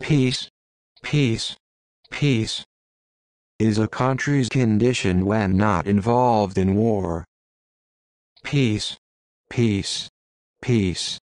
Peace, peace, peace is a country's condition when not involved in war. Peace, peace, peace